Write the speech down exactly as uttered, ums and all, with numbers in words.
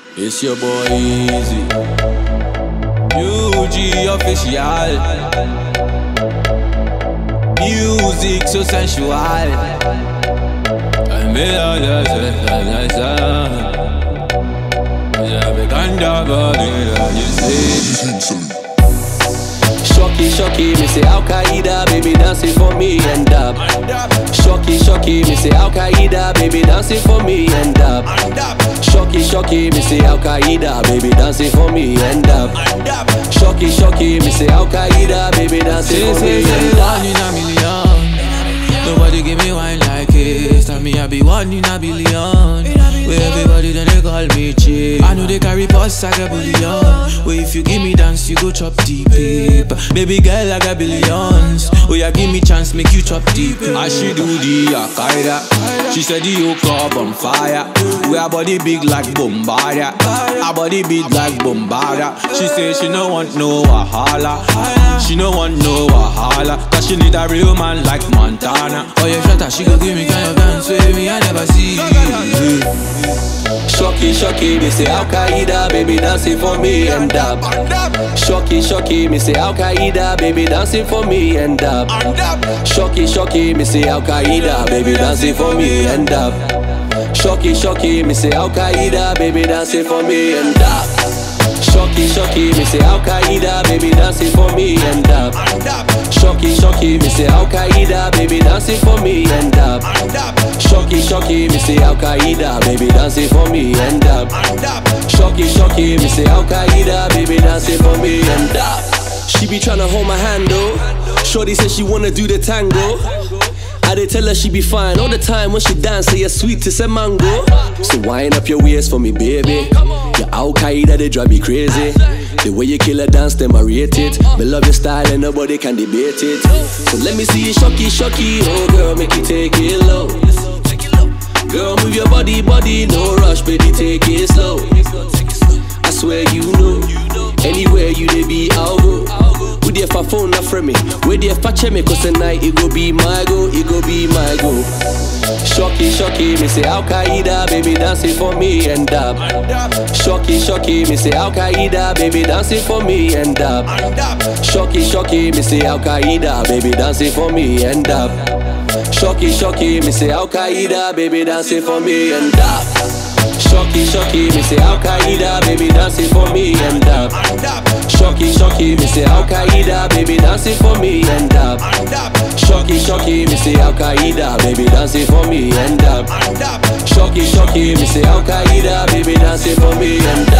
It's your boy Easy, U G official. Music so sensual. I'm here to say, Shocky, shocky, me say Al Qaeda, baby dancing for me and up. Shocky, shocky, me say Al Qaeda, baby dancing for me and up. Shocky, shocky, me say Al Qaeda, baby dancing for me and up. Shocky, shocky, me say Al Qaeda, baby dancing for me and up. One in a million, nobody give me wine like this. Tell me I be one in a billion. Where everybody then they call me chick. I know they carry posts like a bullion. Where if you give me dance, you go chop deep. Baby girl, I got billions. Oh yeah, give me chance, make you chop deep. As she do the Al-Qaeda, she said the whole club on fire. We our body big like Bombardier, our body big like Bombardier. She say she no want no wahala, she no want no wahala, cause she need a real man like Montana. Oh yeah, shut up, she go give me kind of dance with me I never see. Shocky, shocky, me say Al Qaeda, baby dancing for me and up. Shocky, shocky, me say Al Qaeda, baby dancing for me and up. Shocky, shocky, me say Al Qaeda, baby dancing for me and up. Shocky, shocky, me say Al Qaeda, baby dancing for me and up. Shocky, shocky, me say Al Qaeda, baby dancing for me and up. Shocky, shocky, me say Al Qaeda, baby dancing for me and up. Shocky, shocky, me say Al Qaeda, baby dancing for me and up. Shocky, shocky, me say Al Qaeda, baby dancing for me and up. She be tryna hold my hand though. Shorty said she wanna do the tango. I did tell her she be fine all the time when she dance, say you're sweet to say mango. So wind up your waist for me, baby. Your Al Qaeda, they drive me crazy. The way you kill a dance, them I rate it. Me love your style and nobody can debate it. So let me see you shocky, shocky. Oh girl, make you take it low. Girl, move your body, body, no rush, baby, take it slow. I swear you know, anywhere you dey be, I'll go. With the fa phone not from me, with the fa check me, cause tonight it go be my go, it go be my go. Shocky, shocky, me say Al Qaeda, baby dancing for me and up. Shocky, shocky, me say Al Qaeda, baby dancing for me and up. Shocky, shocky, me say Al Qaeda, baby dancing for me and up. Shocky, shocky, me say Al Qaeda, baby dancing for me and up. Shocky, shocky, me say Al Qaeda, baby dancing for me and up. Shocky, shocky, me say Al Qaeda, baby dancing for me and up. Shocky, shocky, me say Al Qaeda, baby dancing for me and up. Shocky, shocky, me say Al Qaeda, baby dancing for me and up.